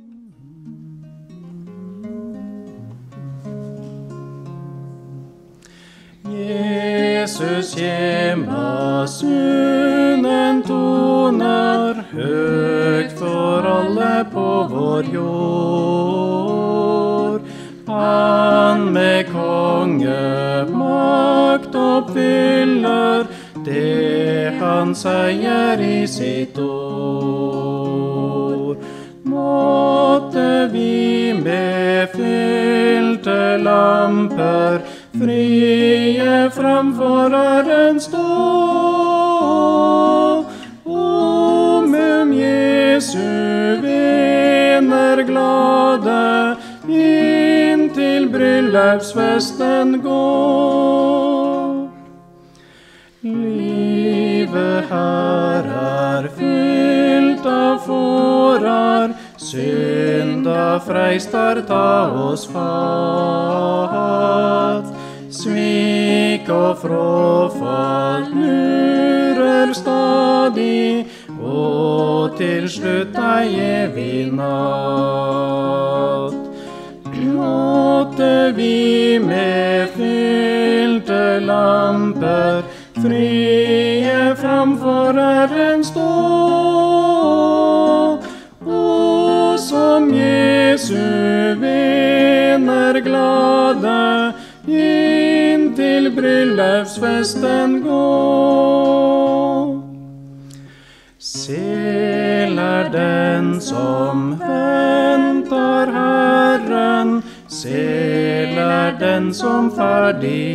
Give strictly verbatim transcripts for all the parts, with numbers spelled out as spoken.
Jesus hjemma, sunnen toner høgt for alle på vår jord. Han med kongemakt oppfyller det han sier i sitt ord. Måtte vi med fylte lamper frie framfor Herren stå, om um Jesu venner glade inn til bryllupsfesten gå. Livet her er fylt av fårar, synda freistar ta oss fatt. Svik og fråfall lurer stadig, og til slutt ei evig natt. Måtte vi med fylte lamper frie framfor Herren stå, og som Jesu venner glade inn til bryllupsfesten gå. Sel er den som venter Herren, sel er den som ferdig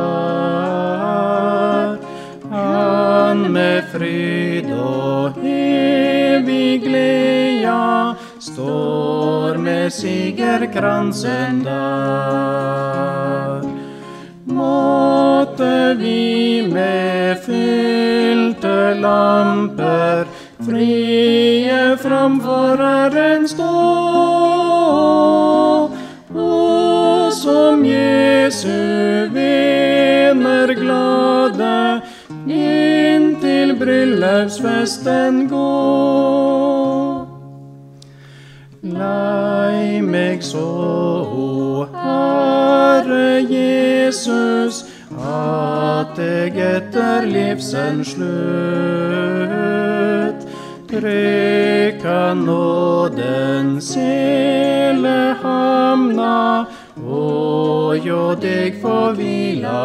er. Han med fryd og evig glede står med sigerkransen der. Måtte vi med fylte lamper frie framfor Herren stå, og som Jesu venner glade inn til bryllupsfesten gå. Lei meg så, o Herre Jesus, at eg etter livsens slutt trykker nåden sele hamna, og jo deg får hvila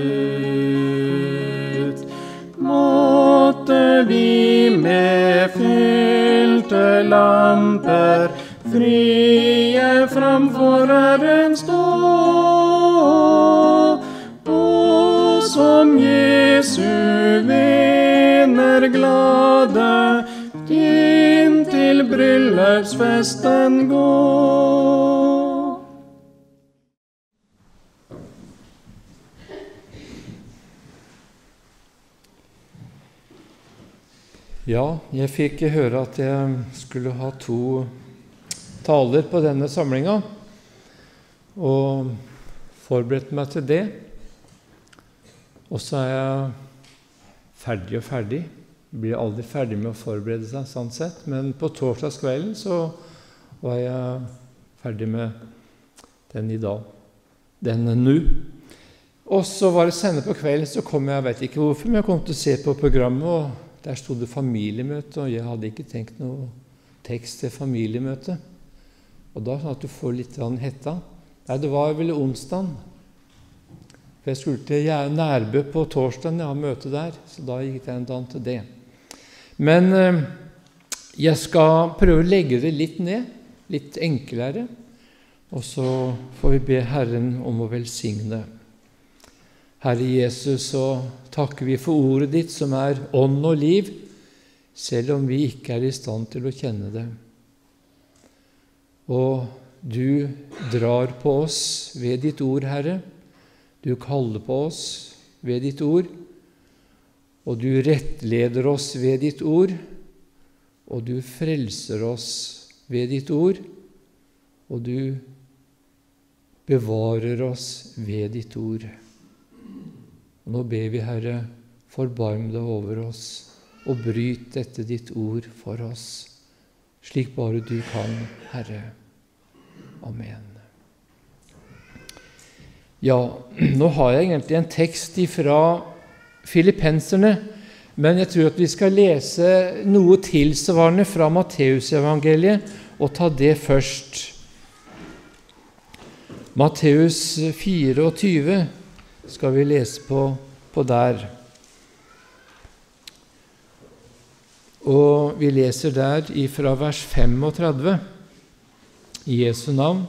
ut. Måtte vi med fylte lamper frie framfor Herren stå, og som Jesu venner glade inn til bryllupsfesten gå. Ja, jeg fikk høre at jeg skulle ha to taler på denne samlinga, og forberedt meg til det. Og så er jeg ferdig og ferdig. Jeg blir aldri ferdig med å forberede seg, sånn sett. Men på torsdagskvelden så var jeg ferdig med den i dag. Den nå. Og så var det senere på kvelden, så kom jeg, jeg vet ikke hvorfor, men jeg kom til å se på programmet, og der stod det familiemøte, og jeg hadde ikke tenkt noe tekst til familiemøte. Og da sånn at du får litt hetta. Nei, det var vel onsdagen. For jeg skulle til Nærbø på torsdagen, jeg har møte der, så da gikk det en dag til det. Men eh, jeg skal prøve å legge det litt ned, litt enklere, og så får vi be Herren om å velsigne. Herre Jesus, så takker vi for ordet ditt som er ånd og liv, selv om vi ikke er i stand til å kjenne det. Og du drar på oss ved ditt ord, Herre. Du kaller på oss ved ditt ord, og du rettleder oss ved ditt ord, og du frelser oss ved ditt ord, og du bevarer oss ved ditt ord. Og nå ber vi, Herre, forbarm deg over oss, og bryt dette ditt ord for oss. slik bare du kan, Herre. Amen. Ja, nå har jeg egentlig en tekst fra Filippenserne, men jeg tror at vi skal lese noe tilsvarende fra Matteusevangeliet og ta det først. Matteus fireogtyve skal vi lese på, på der. Og vi leser der fra vers femogtredve i Jesu navn.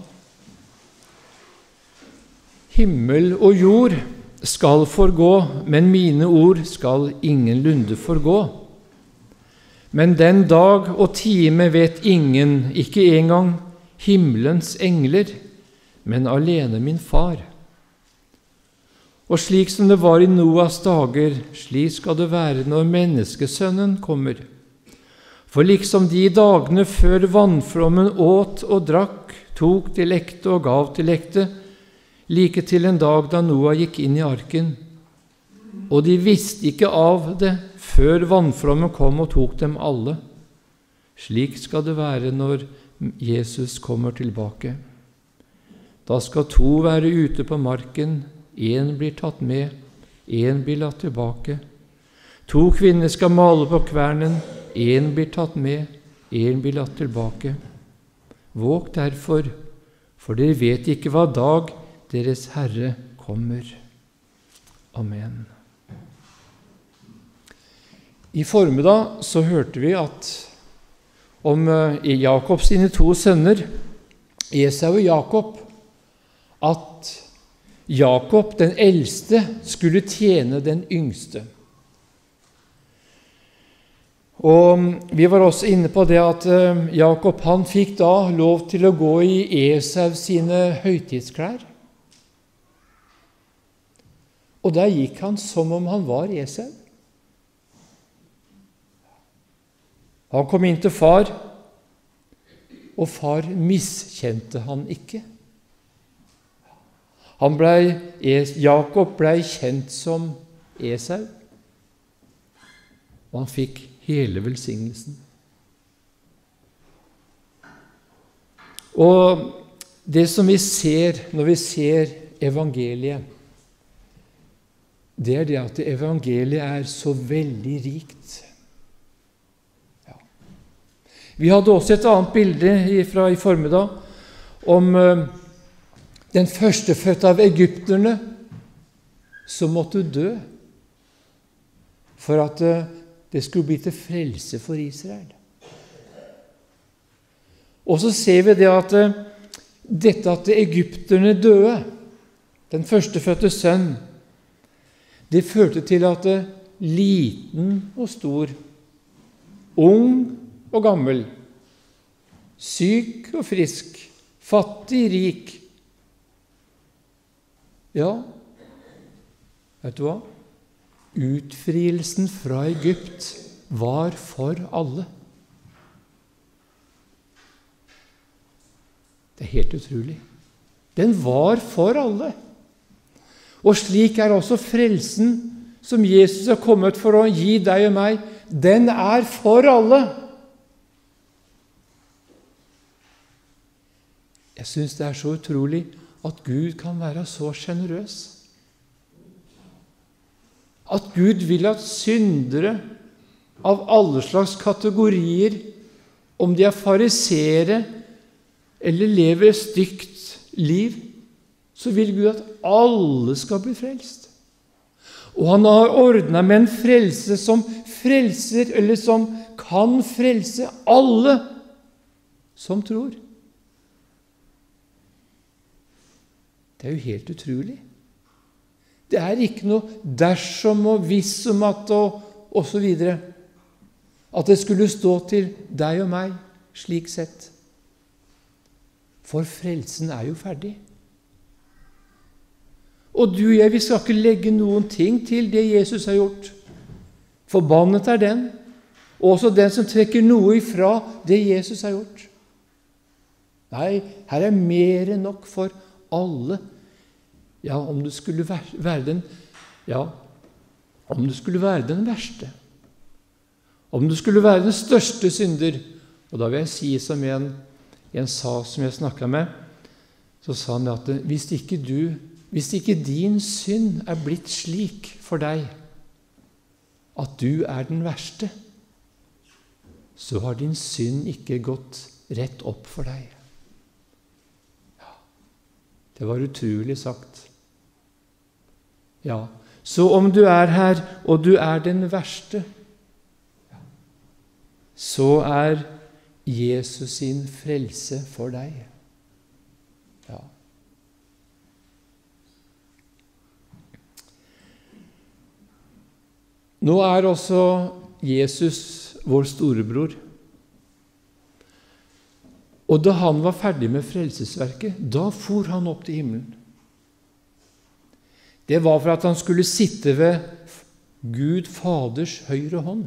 Himmel og jord skal forgå, men mine ord skal ingenlunde forgå. Men den dag og time vet ingen, ikke engang himmelens engler, men alene min far. Og slik som det var i Noas dager, slik skal det være når menneskesønnen kommer. For liksom de dagene før vannflommen åt og drakk, tok til ekte og gav til ekte, like til en dag da Noah gikk inn i arken. Og de visste ikke av det før vannflommen kom og tok dem alle. Slik skal det være når Jesus kommer tilbake. Da skal to være ute på marken, en blir tatt med, en blir latt tilbake. To kvinner skal male på kvernen, en blir tatt med, en blir latt tilbake. Våg derfor, for dere vet ikke hva dag deres Herre kommer. Amen. I formiddag så hørte vi at om Jakob sine to sønner, Esau og Jakob, at Jakob, den eldste, skulle tjene den yngste. Og vi var også inne på det at Jakob han fikk da lov til å gå i Esau sine høytidsklær. Og der gikk han som om han var Esau. Han kom inn til far, og far miskjente han ikke. Han ble, Jakob ble kjent som Esau, og han fikk hele velsignelsen. Og det som vi ser når vi ser evangeliet, det er det at evangeliet er så veldig rikt. Ja. Vi hadde også et annet bilde fra i formiddag om uh, den førstefødte av egypterne som måtte dø for at uh, det skulle bli til frelse for Israel. Og så ser vi det at uh, dette at egypterne døde, den førstefødte sønn, det førte til at liten og stor, ung og gammel, syk og frisk, fattig, rik. Ja, vet du hva? Utfrielsen fra Egypt var for alle. Det er helt utrolig. Den var for alle. Og slik er også frelsen som Jesus har kommet for å gi deg og meg. Den er for alle. Jeg synes det er så utrolig at Gud kan være så generøs. At Gud vil at syndere av alle slags kategorier, om de er farisere eller lever et stygt liv, så vil Gud at alle skal bli frelst. Og han har ordnet med en frelse som frelser, eller som kan frelse alle som tror. Det er jo helt utrolig. Det er ikke noe dersom og hvis om at og, og så videre. At det skulle stå til deg og meg slik sett. For frelsen er jo ferdig. Og du og jeg, vi skal ikke legge noen ting til det Jesus har gjort. Forbannet er den, og også den som trekker noe ifra det Jesus har gjort. Nei, her er mer enn nok for alle. Ja, om du skulle være den, ja, om du skulle være den verste, om du skulle være den største synder, Og da vil jeg si som en, en sa som jeg snakket med, så sa han at hvis ikke, du, hvis ikke din synd er blitt slik for deg at du er den verste, så har din synd ikke gått rett opp for deg. Ja, det var utrolig sagt. Ja, så om du er her, og du er den verste, så er Jesus sin frelse for deg. Ja. Nå er også Jesus vår storebror. Og da han var ferdig med frelsesverket, da for han opp til himmelen. Det var for at han skulle sitte ved Gud Faders høyre hånd.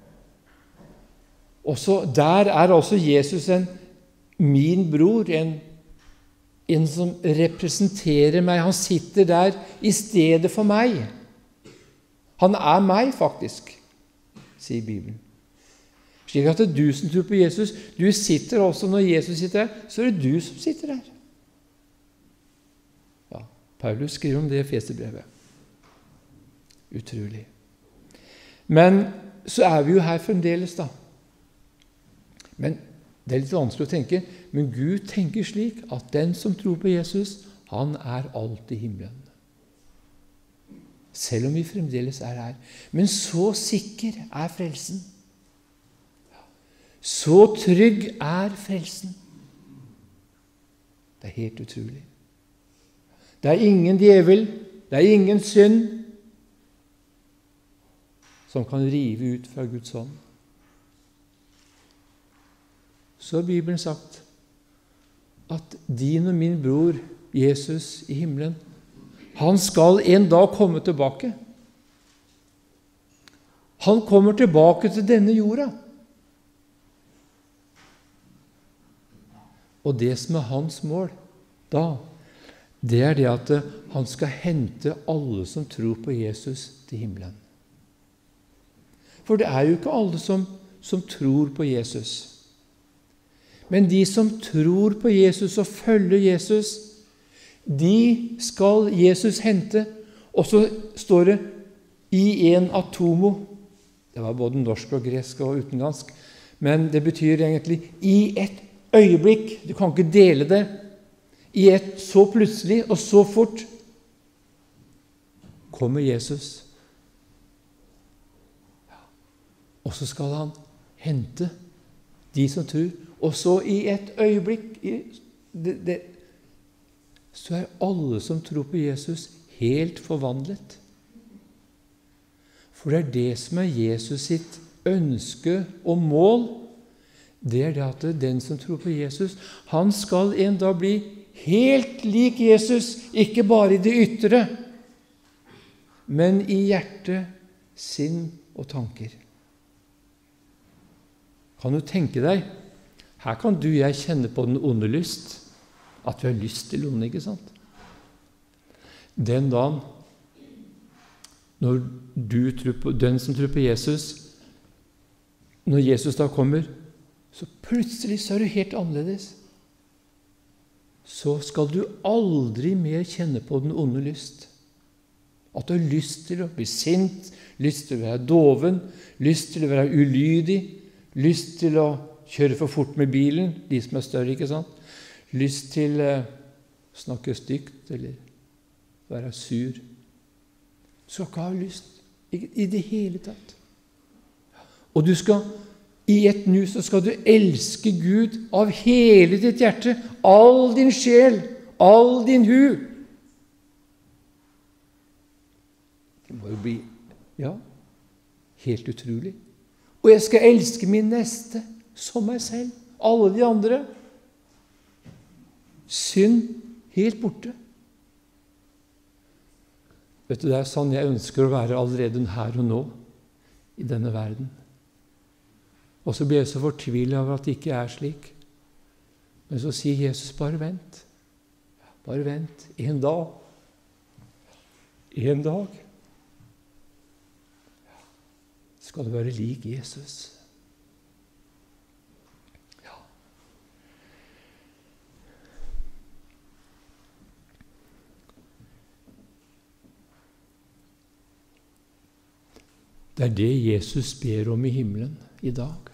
Også der er også Jesus en min bror, en, en som representerer meg. Han sitter der i stedet for meg. Han er meg, faktisk, sier Bibelen. Slik at det er du som tror på Jesus. Du sitter også når Jesus sitter der, så er det du som sitter der. Ja, Paulus skriver om det i Efeserbrevet. Utrolig. Men så er vi jo her fremdeles, da. Men det er litt vanskelig å tenke, men Gud tenker slik at den som tror på Jesus, han er alltid i himmelen. Selv om vi fremdeles er her. Men så sikker er frelsen. Så trygg er frelsen. Det er helt utrolig. Det er ingen djevel, det er ingen synd som kan rive ut fra Guds hånd. Så har Bibelen sagt at din og min bror Jesus i himmelen, han skal en dag komme tilbake. Han kommer tilbake til denne jorda. Og det som er hans mål da, det er det at han skal hente alle som tror på Jesus til himmelen. For det er jo ikke alle som, som tror på Jesus. Men de som tror på Jesus og følger Jesus, de skal Jesus hente. Og så står det i en atomo. Det var både norsk og gresk og utenlandsk. Men det betyr egentlig i et øyeblikk. Du kan ikke dele det. I et så plutselig og så fort kommer Jesus. Og så skal han hente de som tror. Og så i et øyeblikk det, det, så er alle som tror på Jesus helt forvandlet. For det er det som er Jesus sitt ønske og mål. Det er det at den som tror på Jesus, han skal en dag bli helt lik Jesus, ikke bare i det ytre, men i hjerte, sinn og tanker. Kan du tenke deg, her kan du og jeg kjenne på den onde lyst, at vi har lyst til onde, ikke sant? Den dagen, når du tror på, den som tror på Jesus, når Jesus da kommer, så plutselig så er du helt annerledes. Så skal du aldri mer kjenne på den onde lyst. At du har lyst til å bli sint, lyst til å være doven, lyst til å være ulydig, lyst til å kjøre for fort med bilen, de som er større, ikke sant? Lyst til å snakke stygt, eller være sur. Du skal ikke ha lyst, ikke i det hele tatt. Og du skal, i et nu, så skal du elske Gud av hele ditt hjerte, all din sjel, all din hu. Det må jo bli, ja, helt utrolig. Og jeg skal elske min neste som meg selv. Alle de andre. Synd helt borte. Vet du, det er sånn jeg ønsker å være allerede her og nå i denne verden. Og så blir jeg så fortvilet av at det ikke er slik. Men så sier Jesus, bare vent. Bare vent. En dag. En dag. Skal du være lik Jesus. Det er det Jesus ber om i himmelen i dag.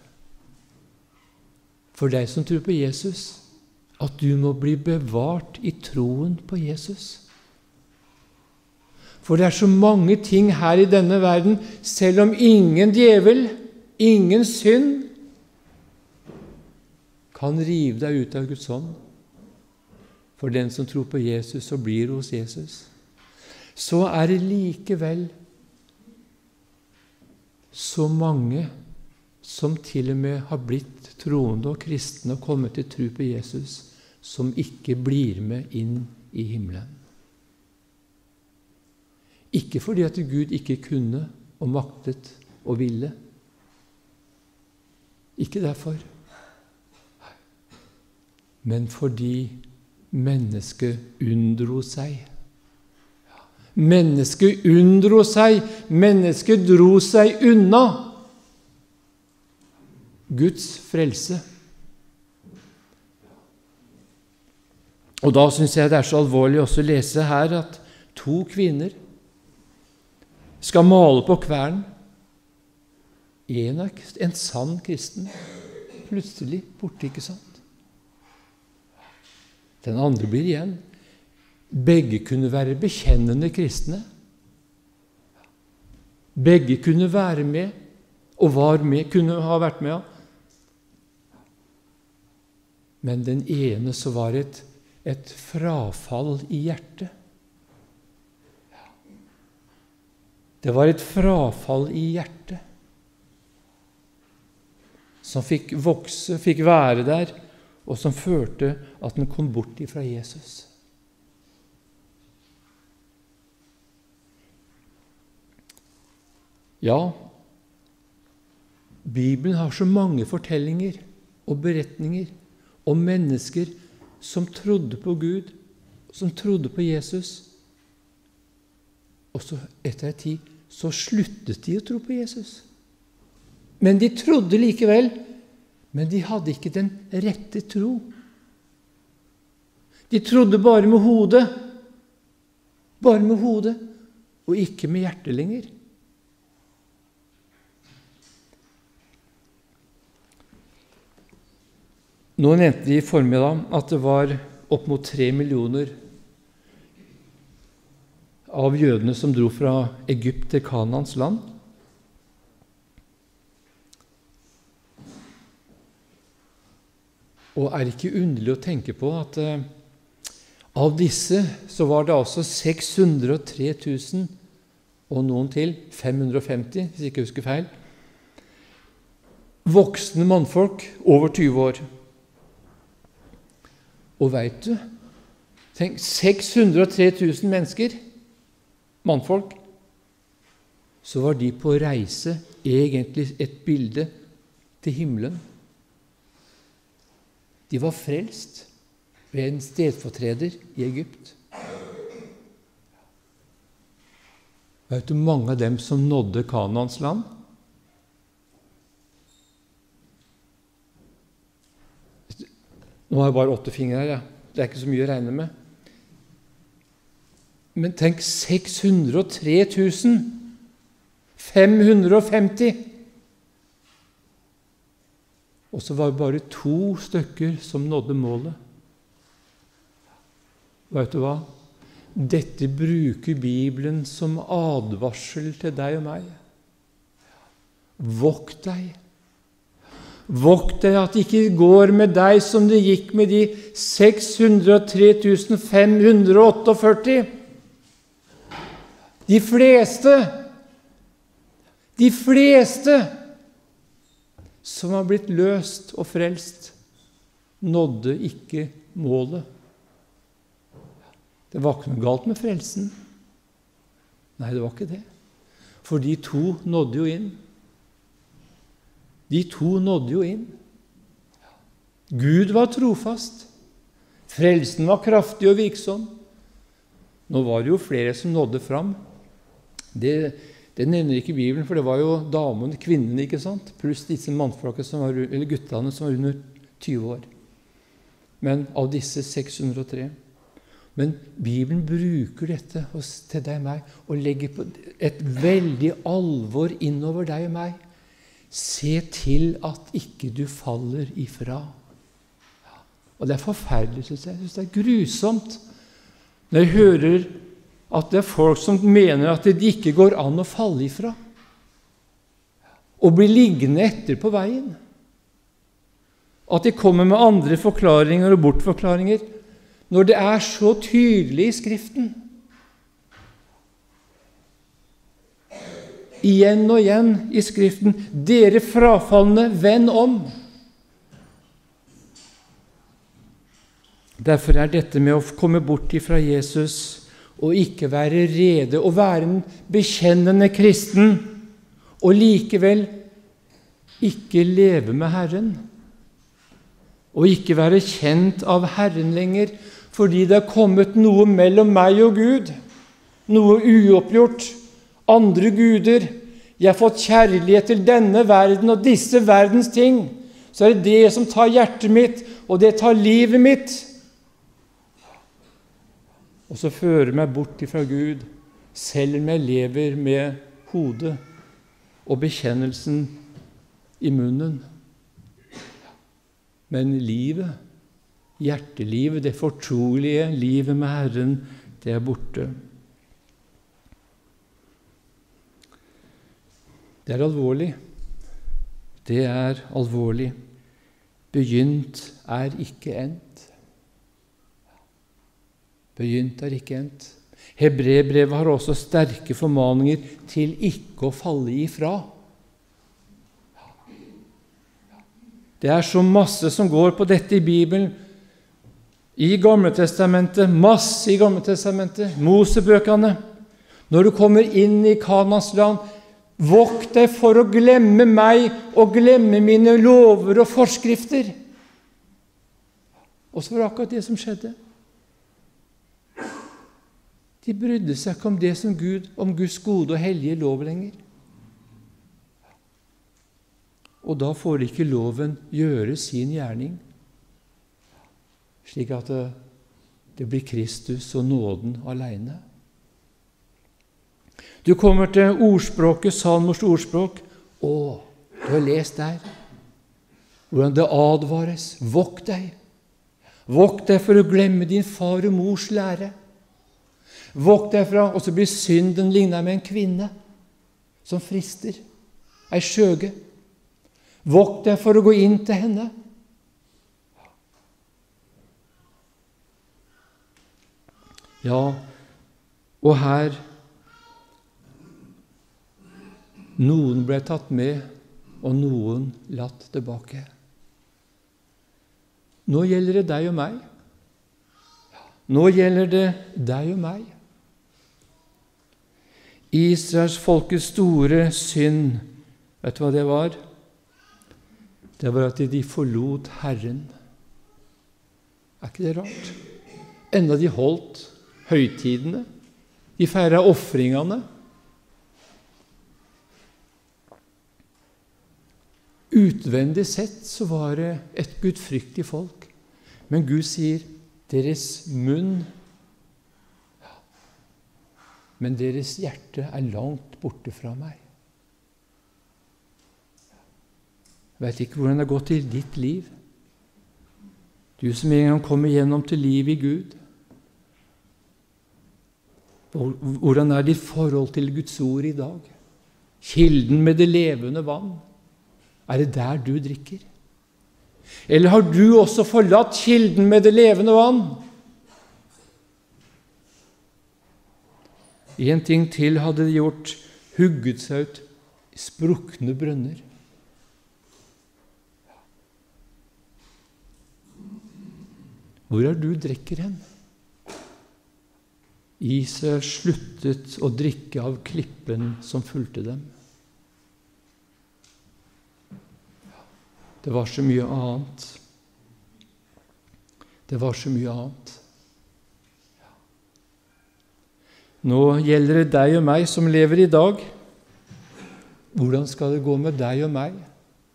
For deg som tror på Jesus, at du må bli bevart i troen på Jesus. For det er så mange ting her i denne verden, selv om ingen djevel, ingen synd, kan rive deg ut av Guds hånd. For den som tror på Jesus og blir hos Jesus, så er det likevel så mange som til og med har blitt troende og kristne og kommet til tro på Jesus, som ikke blir med inn i himmelen. Ikke fordi at Gud ikke kunne og maktet og ville. Ikke derfor. Men fordi mennesket unndro seg. Mennesket unndro seg. Mennesket dro seg unna Guds frelse. Og da synes jeg det er så alvorlig også å lese her at to kvinner skal male på kvern. En er en sann kristen. Plutselig borte, ikke sant? Den andre blir igjen. Begge kunne være bekjennende kristne. Begge kunne være med, og var med, kunne ha vært med. Men den ene så var et, et frafall i hjertet. Det var et frafall i hjertet som fikk vokse, fikk være der, og som førte at den kom bort ifra Jesus. Ja, Bibelen har så mange fortellinger og beretninger om mennesker som trodde på Gud, som trodde på Jesus, og så etter en tid så sluttet de å tro på Jesus. Men de trodde likevel, men de hadde ikke den rette tro. De trodde bare med hodet, bare med hodet, og ikke med hjertet lenger. Nå nevnte de i formiddag at det var opp mot tre millioner av jødene som dro fra Egypt til Kanaans land. Og er det ikke underlig å tenke på at uh, av disse så var det altså seks hundre og tre tusen og noen til, fem hundre og femti, hvis jeg ikke husker feil, voksne mannfolk over tyve år. Og vet du, tenk, seks hundre og tre tusen mennesker, mannfolk, så var de på reise, egentlig et bilde til himmelen. De var frelst ved en stedfortreder i Egypt. Vet du mange av dem som nådde Kanaans land? Nå har jeg bare åtte fingre her, ja. Det er ikke så mye å regne med. Men tenk, seks hundre og tre tusen, fem hundre og femti. Og så var det bare to stykker som nådde målet. Vet du hva? Dette bruker Bibelen som advarsel til deg og meg. Vokt deg. Vokt deg at det ikke går med deg som det gikk med de seks hundre og tre tusen fem hundre og førtiåtte. De fleste, de fleste som har blitt løst og frelst, nådde ikke målet. Det var ikke noe galt med frelsen. Nei, det var ikke det. For de to nådde jo inn. De to nådde jo inn. Gud var trofast. Frelsen var kraftig og virksom. Nå var det jo flere som nådde fram. Det, det nevner ikke Bibelen, for det var jo damene, kvinnene, ikke sant? Pluss disse mannfolkene som var, eller guttene som var under tyve år. Men av disse seks hundre og tre. Men Bibelen bruker dette hos, til deg og meg, og legger på et veldig alvor innover deg og meg. Se til at ikke du faller ifra. Ja. Og det er forferdelig, synes jeg. Jeg synes det er grusomt når jeg hører at det er folk som mener at det ikke går an å falle ifra, og bli liggende etter på veien. At de kommer med andre forklaringer og bortforklaringer, når det er så tydelig i Skriften. Igjen og igjen i Skriften, dere frafallende, vend om. Derfor er dette med å komme bort ifra Jesus og ikke være rede, og være en bekjennende kristen, og likevel ikke leve med Herren, og ikke være kjent av Herren lenger, fordi det er kommet noe mellom meg og Gud, noe uoppgjort, andre guder. Jeg har fått kjærlighet til denne verden og disse verdens ting, så er det det som tar hjertet mitt, og det tar livet mitt. Og så fører meg bort ifra Gud, selv om jeg lever med hodet og bekjennelsen i munnen. Men livet, hjertelivet, det fortrolige livet med Herren, det er borte. Det er alvorlig. Det er alvorlig. Begynt er ikke endt. Begynt er ikke endt. Hebreerbrevet har også sterke formaninger til ikke å falle ifra. Det er så masse som går på dette i Bibelen. I Gamletestamentet, masse i Gamletestamentet, Mosebøkene. Når du kommer inn i Kanans land, vokt deg for å glemme meg og glemme mine lover og forskrifter. Og så var det akkurat det som skjedde. De brydde seg ikke om det som Gud, om Guds gode og hellige lov lenger. Og da får ikke loven gjøre sin gjerning, slik at det, det blir Kristus og nåden alene. Du kommer til ordspråket, Salmos ordspråk. Å, du har lest der hvordan det advares. Vokt deg. Vokt deg for å glemme din far og mors lære. Vokt deg fra, og så blir synden lignet med en kvinne som frister, ei skjøge. Vokt deg for å gå inn til henne. Ja, og her noen ble tatt med, og noen latt tilbake. Nå gjelder det deg og meg. Nå gjelder det deg og meg. Israels folkets store synd, vet du hva det var? Det var at de forlot Herren. Er ikke det rart? Enda de holdt høytidene, de feiret offringene. Utvendig sett så var det et gudfryktig folk, men Gud sier, deres munn, men deres hjerte er langt borte fra meg. Jeg vet ikke hvordan det har gått i ditt liv. Du som en gang kommer gjennom til liv i Gud. Hvordan er ditt forhold til Guds ord i dag? Kilden med det levende vann. Er det der du drikker? Eller har du også forlatt kilden med det levende vann? En ting til hadde de gjort, hugget seg ut sprukne brønner. Hvor er du drikker hen? Israel sluttet å drikke av klippen som fulgte dem. Det var så mye annet. Det var så mye annet. Nå gjelder det deg og meg som lever i dag. Hvordan skal det gå med deg og meg?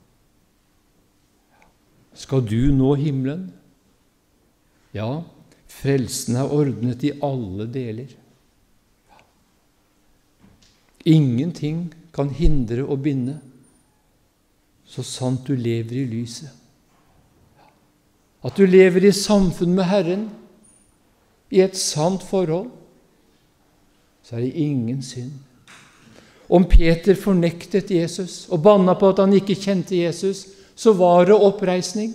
Skal du nå himmelen? Ja, Frelsen er ordnet i alle deler. Ingenting kan hindre og binde, så sant du lever i lyset. At du lever i samfunn med Herren, i et sant forhold, så er det ingen synd. Om Peter fornektet Jesus og banna på at han ikke kjente Jesus, så var det oppreisning.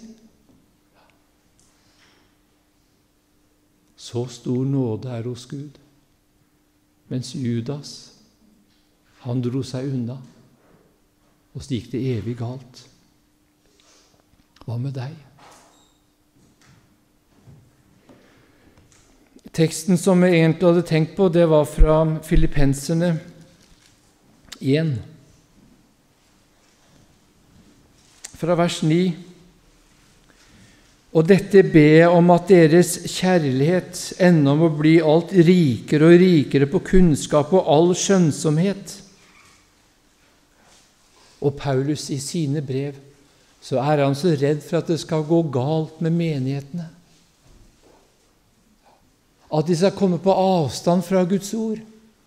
Så stor nåde er hos Gud. Mens Judas, han dro seg unna, og så gikk det evig galt. Hva med deg? Teksten som jeg egentlig hadde tenkt på, det var fra Filippenserne én. Fra vers ni. Og dette ber jeg om at deres kjærlighet ennå må bli alt rikere og rikere på kunnskap og all skjønnsomhet. Og Paulus i sine brev, så er han så redd for at det skal gå galt med menighetene. At de skal komme på avstand fra Guds ord.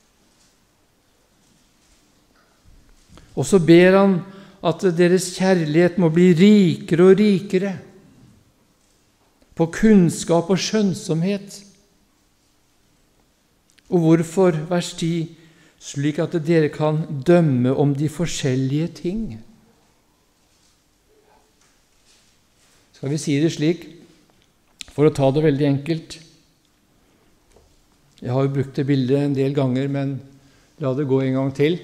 Og så ber han at deres kjærlighet må bli rikere og rikere på kunnskap og skjønnsomhet. Og hvorfor, vers ti, slik at dere kan dømme om de forskjellige ting. Skal vi si det slik, for å ta det veldig enkelt? Jeg har jo brukt det bildet en del ganger, men la det gå en gang til.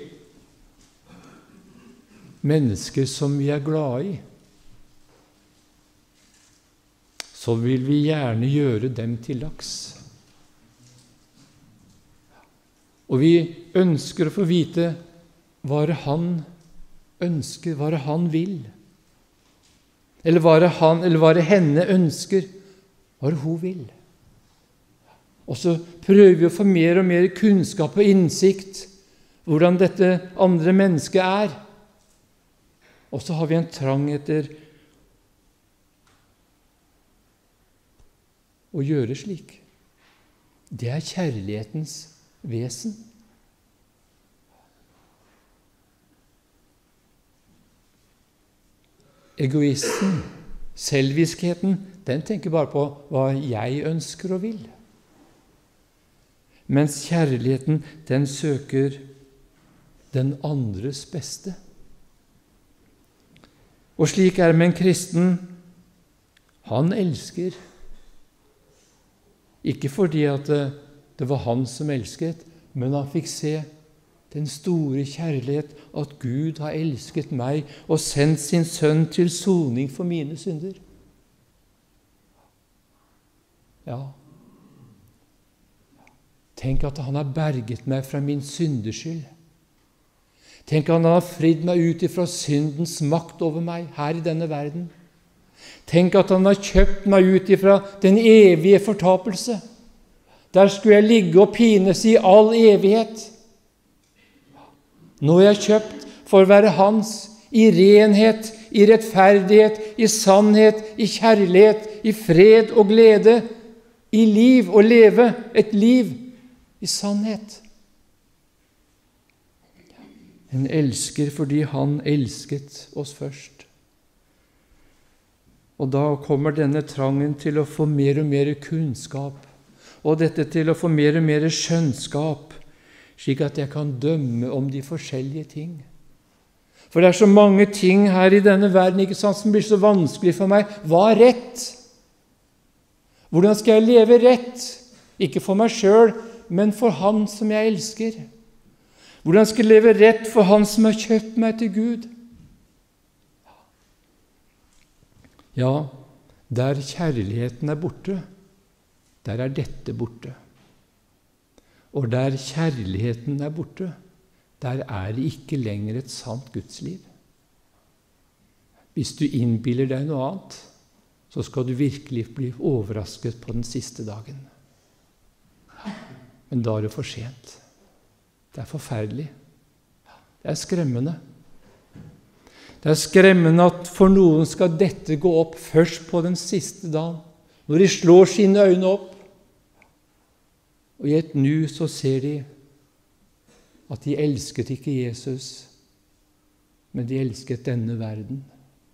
Mennesker som vi er glad i, så vil vi gjerne gjøre dem til laks. Og vi ønsker å få vite hva det han ønsker, hva det han vil. Eller hva det han, eller hva det henne ønsker, hva det hun vil. Og så prøver vi å få mer og mer kunnskap og innsikt hvordan dette andre mennesket er. Og så har vi en trang etter å gjøre slik. Det er kjærlighetens vesen. Egoisten, selviskheten, den tenker bare på hva jeg ønsker og vil. Mens kjærligheten, den søker den andres beste. Og slik er det med en kristen. Han elsker. Ikke fordi at det, det var han som elsket, men han fikk se den store kjærlighet at Gud har elsket meg og sendt sin sønn til soning for mine synder. Ja. Tenk at han har berget meg fra min syndeskyld. Tenk at han har fridd meg ut ifra syndens makt over meg her i denne verden. Tenk at han har kjøpt meg ut ifra den evige fortapelse. Der skulle jeg ligge og pines i all evighet. Nå er jeg kjøpt for å være hans, i renhet, i rettferdighet, i sannhet, i kjærlighet, i fred og glede, i liv og leve et liv i sannhet. En elsker fordi han elsket oss først. Og da kommer denne trangen til å få mer og mer kunnskap, og dette til å få mer og mer skjønnskap, slik at jeg kan dømme om de forskjellige ting. For det er så mange ting her i denne verden, ikke sant, som blir så vanskelig for meg. Hva er rett? Hvordan skal jeg leve rett? Ikke for meg selv, men for han som jeg elsker. Hvordan skal jeg leve rett for han som har kjøpt meg til Gud? Ja, der kjærligheten er borte, der er dette borte. Og der kjærligheten er borte, der er det ikke lenger et sant Gudsliv. Hvis du innbiller deg noe annet, så skal du virkelig bli overrasket på den siste dagen. Men da er det for sent. Det er forferdelig. Det er skremmende. Det er skremmende at for noen skal dette gå opp først på den siste dagen, når de slår sine øyne opp, Og i et nu så ser de at de elsket ikke Jesus, men de elsket denne verden.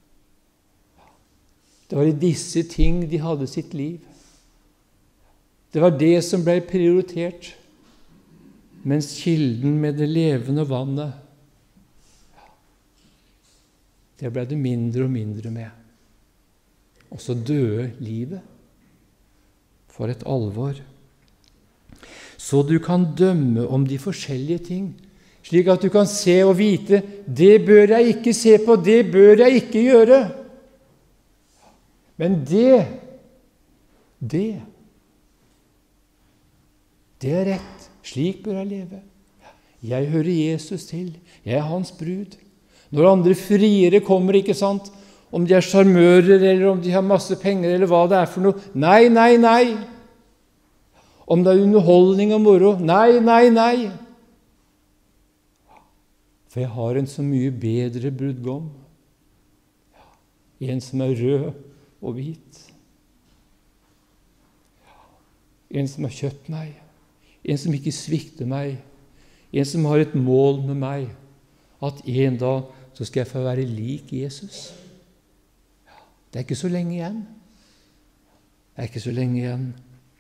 Det var i disse ting de hadde sitt liv. Det var det som ble prioritert, mens kilden med det levende vannet, det ble det mindre og mindre med. Og så døde livet. For et alvor. Så du kan dømme om de forskjellige ting, slik at du kan se og vite, det bør jeg ikke se på, det bør jeg ikke gjøre. Men det, det, det er rett. Slik bør jeg leve. Jeg hører Jesus til. Jeg er hans brud. Når andre friere kommer, ikke sant? Om de er sjarmører, eller om de har masse penger, eller hva det er for noe. Nei, nei, nei. Om det er underholdning og moro. Nei, nei, nei. For jeg har en så mye bedre brudgom. En som er rød og hvit. En som har kjøpt meg. En som ikke svikter meg. En som har et mål med meg. At en dag så skal jeg få være lik Jesus. Det er ikke så lenge igjen. Det er ikke så lenge igjen.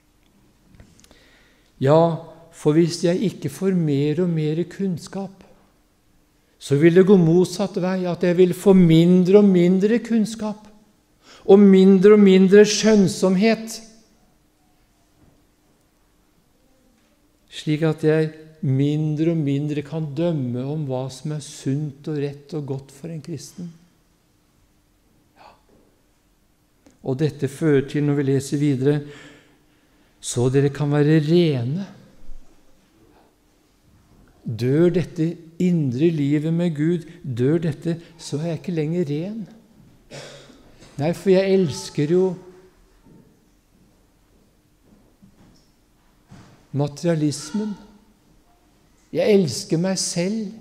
Ja, for hvis jeg ikke får mer og mer kunnskap, så vil det gå motsatt vei, at jeg vil få mindre og mindre kunnskap, og mindre og mindre skjønnsomhet, slik at jeg mindre og mindre kan dømme om hva som er sunt og rett og godt for en kristen. Ja. Og dette fører til, når vi leser videre, så dere kan være rene. Dør dette indre livet med Gud, dør dette, så er jeg ikke lenger ren. Nei, for jeg elsker jo materialismen. Jeg elsker meg selv.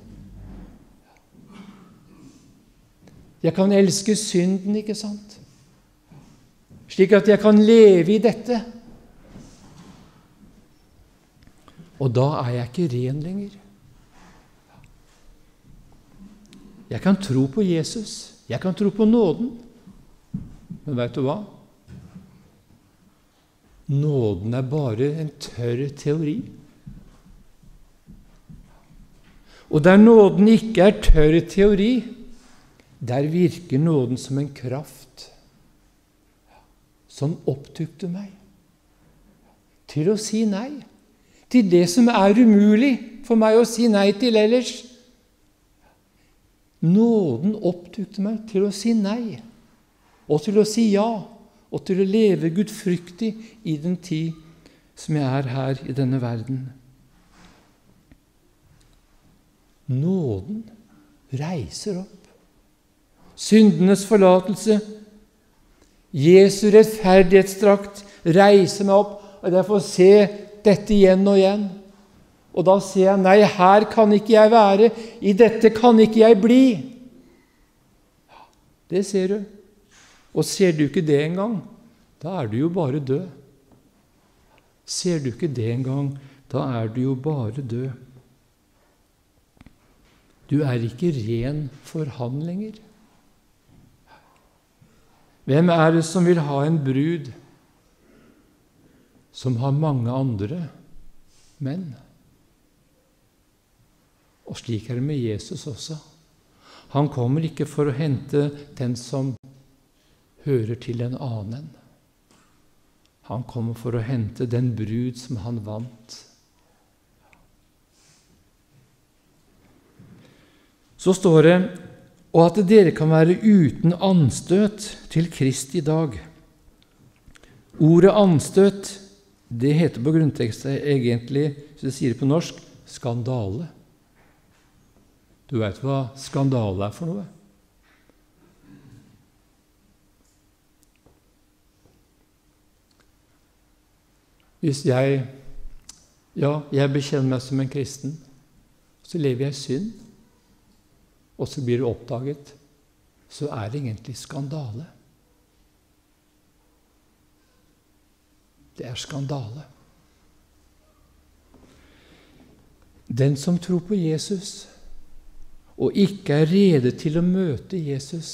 Jeg kan elske synden, ikke sant? Slik at jeg kan leve i dette. Og da er jeg ikke ren lenger. Jeg kan tro på Jesus. Jeg kan tro på nåden. Men vet du hva? Nåden er bare en tørr teori. Og der nåden ikke er tørr teori, der virker nåden som en kraft som opptukter meg til å si nei, til det som er umulig for meg å si nei til ellers. Nåden opptukter meg til å si nei, og til å si ja, og til å leve gudfryktig i den tid som jeg er her i denne verden. Nåden reiser opp. Syndenes forlatelse, Jesu rettferdighetsdrakt reiser meg opp, og jeg får se dette igjen og igjen. Og da ser jeg, nei, her kan ikke jeg være, i dette kan ikke jeg bli. Det ser du. Og ser du ikke det engang, da er du jo bare død. Ser du ikke det engang, da er du jo bare død. Du er ikke ren for han lenger. Hvem er det som vil ha en brud som har mange andre menn? Og slik er det med Jesus også. Han kommer ikke for å hente den som hører til en annen. Han kommer for å hente den brud som han vant. Så står det, og at dere kan være uten anstøt til Kristi dag. Ordet anstøt, det heter på grunntekstet egentlig, hvis jeg sier det på norsk, skandale. Du vet hva skandale er for noe? Hvis jeg, ja, jeg bekjenner meg som en kristen, så lever jeg i synd, og så blir det oppdaget, så er det egentlig skandale. Det er skandale. Den som tror på Jesus, og ikke er rede til å møte Jesus,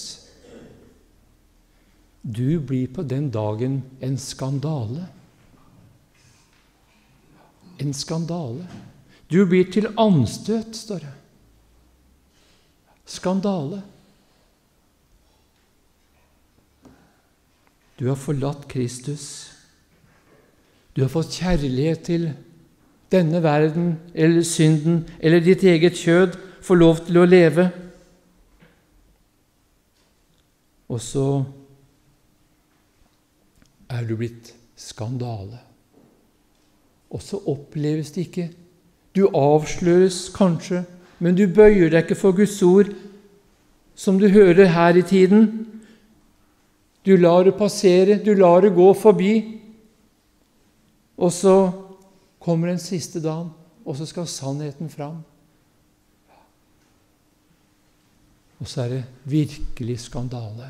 du blir på den dagen en skandale. En skandale. Du blir til anstøt, står det. Skandale. Du har forlatt Kristus. Du har fått kjærlighet til denne verden, eller synden, eller ditt eget kjød, får lov til å leve. Og så er du blitt skandale. Og så oppleves det ikke. Du avsløres kanskje, men du bøyer deg ikke for Guds ord, som du hører her i tiden. Du lar det passere, du lar det gå forbi. Og så kommer den siste dagen, og så skal sannheten fram. Og så er det virkelig skandale.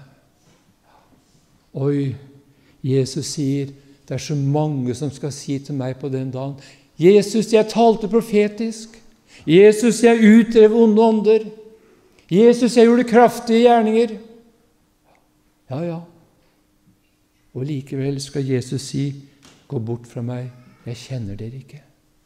Oi, Jesus sier, det er så mange som skal si til meg på den dagen, Jesus, jeg talte profetisk. Jesus, jeg utdrev onde ånder. Jesus, jeg gjorde kraftige gjerninger. Ja, ja. Og likevel skal Jesus si, gå bort fra meg, jeg kjenner dere ikke.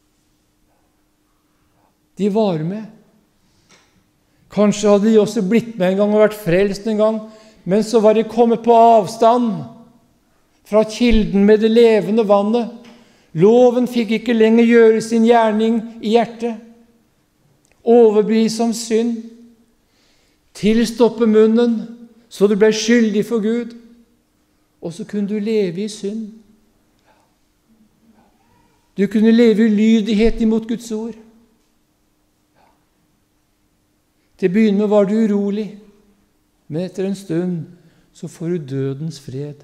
De var med. Kanskje hadde de også blitt med en gang og vært frelst en gang, men så var de kommet på avstand fra kilden med det levende vannet. Loven fikk ikke lenger gjøre sin gjerning i hjertet. Overbevise om synd. Tilstoppe munnen, så du ble skyldig for Gud. Og så kunne du leve i synd. Du kunne leve i lydighet imot Guds ord. Til å begynne med var du urolig, men etter en stund så får du dødens fred.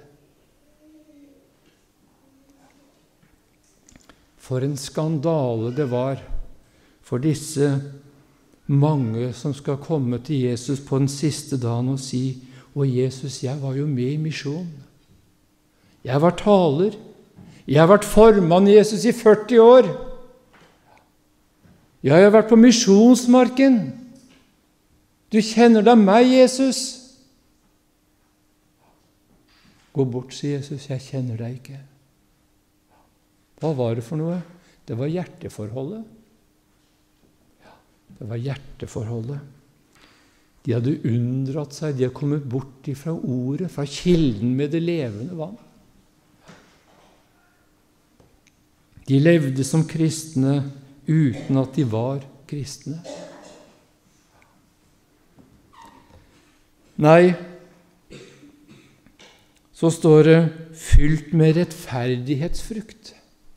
For en skandale det var for disse mange som skal komme til Jesus på den siste dagen og si, «Å Jesus, jeg var jo med i misjon. Jeg var taler. Jeg har vært formann i Jesus i førti år. Jeg har vært på misjonsmarken. Du kjenner da meg, Jesus.» Gå bort, sier Jesus, jeg kjenner deg ikke. Hva var det for noe? Det var hjerteforholdet. Det var hjerteforholdet. De hadde undret seg, de hadde kommet bort fra ordet, fra kilden med det levende vann. De levde som kristne uten at de var kristne. Nei, så står det fylt med rettferdighetsfrukt.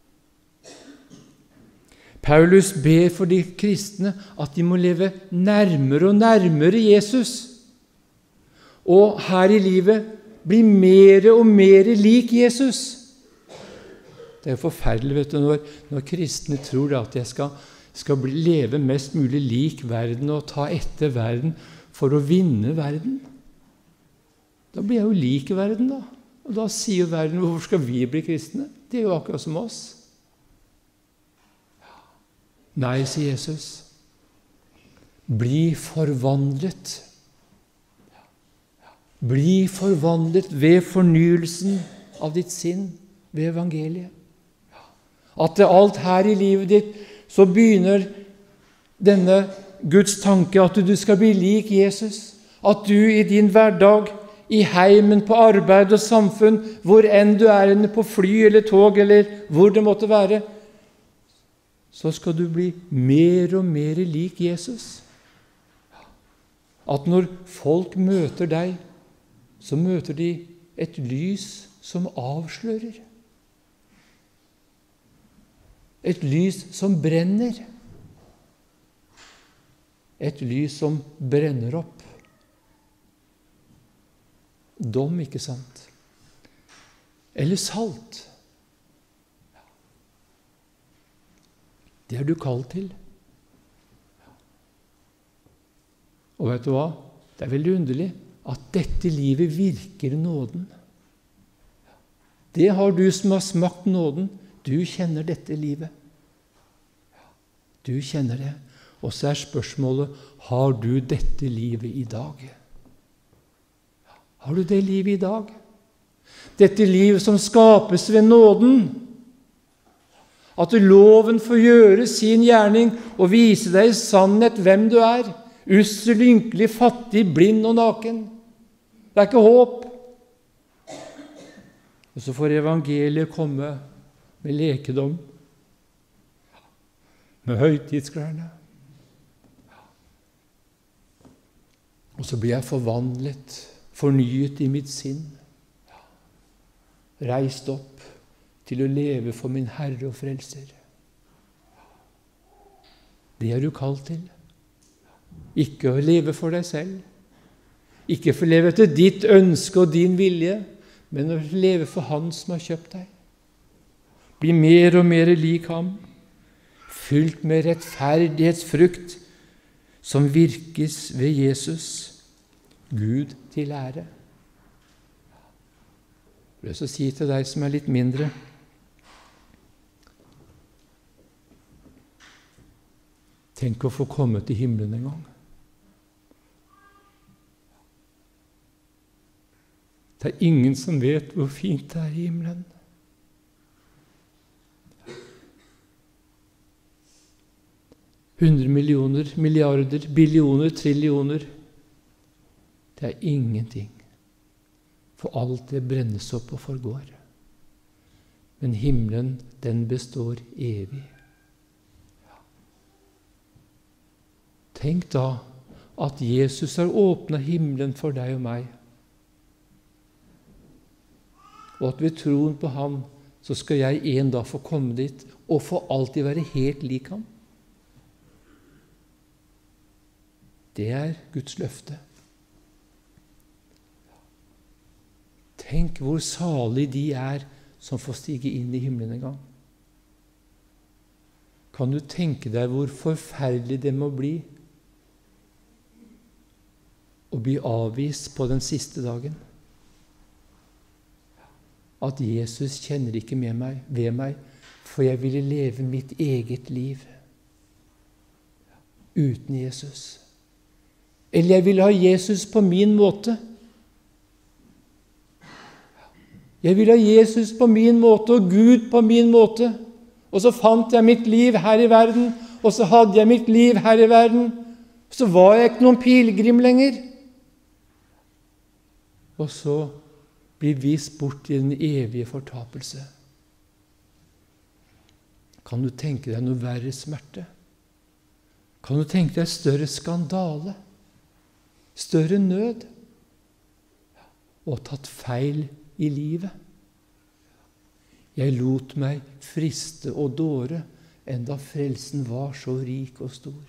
Paulus ber for de kristne at de må leve nærmere og nærmere Jesus. Og her i livet bli mer og mer lik Jesus. Det er forferdelig, vet du, når, når kristne tror at jeg skal, skal bli, leve mest mulig lik verden og ta etter verden for å vinne verden. Da blir jeg jo lik verden, da. Og da sier jo verden, hvorfor skal vi bli kristne? Det er jo akkurat som oss. Nei, sier Jesus. Bli forvandlet. Bli forvandlet ved fornyelsen av ditt sinn, ved evangeliet. At det alt her i livet ditt, så begynner denne Guds tanke at du skal bli lik Jesus. At du i din hverdag, i heimen, på arbeid og samfunn, hvor enn du er inne på fly eller tog, eller hvor det måtte være, så skal du bli mer og mer lik Jesus. At når folk møter deg, så møter de et lys som avslører. Et lys som brenner. Et lys som brenner opp. Dom, ikke sant? Eller salt. Det er du kalt til. Og vet du hva? Det er veldig underlig at dette livet virker nåden. Det har du som har smakt nåden. Du kjenner dette livet. Du kjenner det. Og så er spørsmålet, har du dette livet i dag? Har du det livet i dag? Dette livet som skapes ved nåden. At loven får gjøre sin gjerning og vise deg i sannhet hvem du er. Ussel, ynkelig, fattig, blind og naken. Det er ikke håp. Og så får evangeliet komme med lekedom, med høytidsklærne. Og så blir jeg forvandlet, fornyet i mitt sinn. Reist opp til å leve for min Herre og Frelser. Det er du kalt til. Ikke å leve for deg selv. Ikke for å leve etter ditt ønske og din vilje, men å leve for Han som har kjøpt deg. Bli mer og mer lik ham, fylt med rettferdighetsfrukt som virkes ved Jesus, Gud til ære. Jeg vil også si til deg som er litt mindre, tenk å få komme til himmelen en gang. Det er ingen som vet hvor fint det er i himmelen. Hundre millioner, milliarder, billioner, trillioner. Det er ingenting. For alt det brennes opp og forgår. Men himmelen, den består evig. Tenk da at Jesus har åpnet himmelen for deg og meg. Og at ved troen på ham, så skal jeg en dag få komme dit og få alltid være helt lik ham. Det er Guds løfte. Tenk hvor salig de er som får stige inn i himmelen en gang. Kan du tenke deg hvor forferdelig det må bli å bli avvist på den siste dagen? At Jesus kjenner ikke med meg, ved meg, for jeg ville leve mitt eget liv uten Jesus. Eller jeg ville ha Jesus på min måte. Jeg ville ha Jesus på min måte og Gud på min måte. Og så fant jeg mitt liv her i verden, og så hadde jeg mitt liv her i verden. Så var jeg ikke noen pilegrim lenger. Og så blir vist bort i den evige fortapelse. Kan du tenke deg noe verre smerte? Kan du tenke deg større skandale? Større nød? Og tatt feil i livet? Jeg lot meg friste og dåre, enda frelsen var så rik og stor.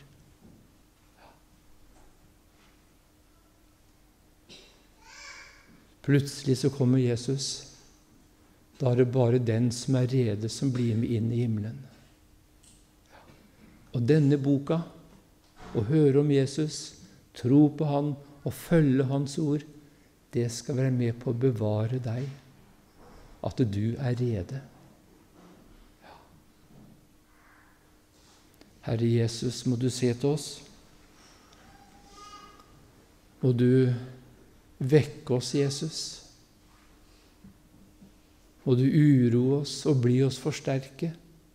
Plutselig så kommer Jesus. Da er det bare den som er rede, som blir med inn i himmelen. Og denne boka, å høre om Jesus, tro på han og følge hans ord, det skal være med på å bevare deg, at du er rede. Herre Jesus, må du se til oss. Må du vekke oss, Jesus. Må du uroe oss og bli oss forsterke.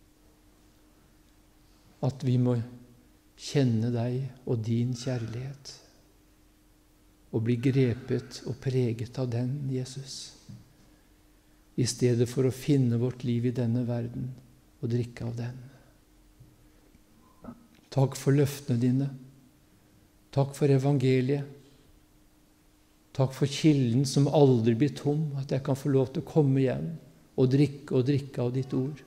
At vi må kjenne deg og din kjærlighet. Og bli grepet og preget av den, Jesus. I stedet for å finne vårt liv i denne verden og drikke av den. Takk for løftene dine. Takk for evangeliet. Takk for kilden som aldri blir tom, at jeg kan få lov til å komme hjem og drikke og drikke av ditt ord.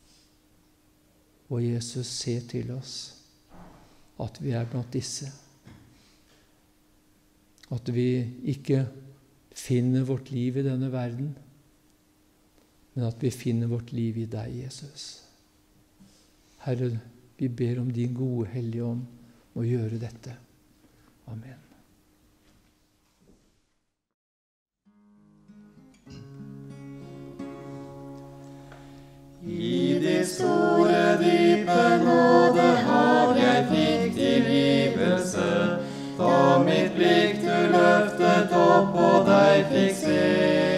Og Jesus, se til oss at vi er blant disse. At vi ikke finner vårt liv i denne verden, men at vi finner vårt liv i deg, Jesus. Herre, vi ber om din gode Hellige Ånd å gjøre dette. Amen. I det store dype nåde har mitt blikk du løftet opp, og deg fikk se.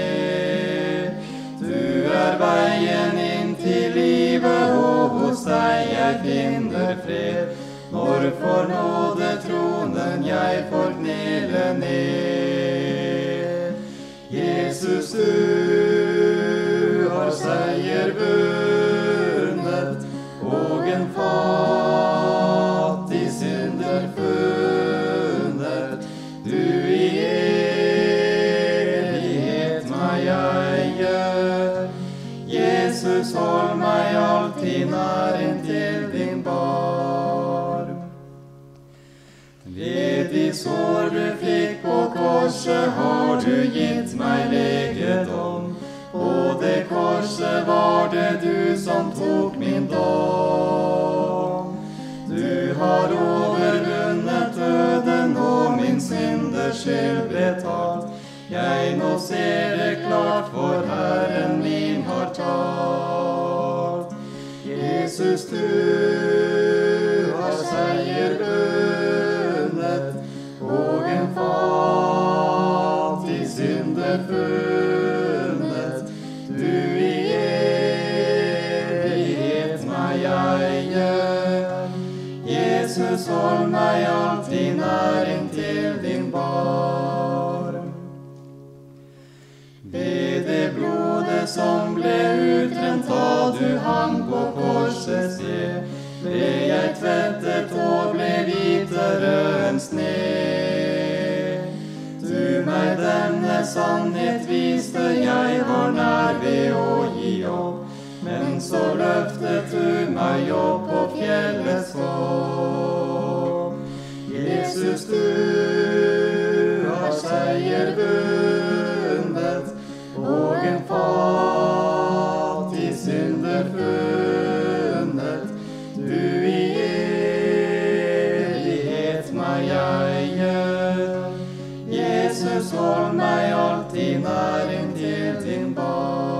Du er veien inn til livet, og hos deg jeg finner fred. Når for nådetronen jeg får knele ned. Jesus, du har seier vunnet, og en fattig synder funnet. Du i evighet meg eier. Jesus, hold meg alltid nær inntil din barm. Ved de sår du fikk på korset har du gitt meg legedom. På det korset var det du som tok min dom. Du har overvunnet døden, og min synders skyld betalt. Jeg nå ser det klart, for Herren min har talt. Jesus, du har seier vunnet, og en fattig synder funnet. Du i evighet meg eier. Jesus, hold meg alltid nær inntil din barm. Ved det blodet som ble utrent da du hang på korset, se, ble jeg tvettet og ble hvitere enn sne. Du meg denne sannhet viste, jeg var nær ved å gi opp, men så løftet du meg opp på fjellets topp. Jesus, du har seier vunnet, og en fattig synder funnet. Du i evighet meg eier. Jesus, hold meg alltid nær inntil din barm.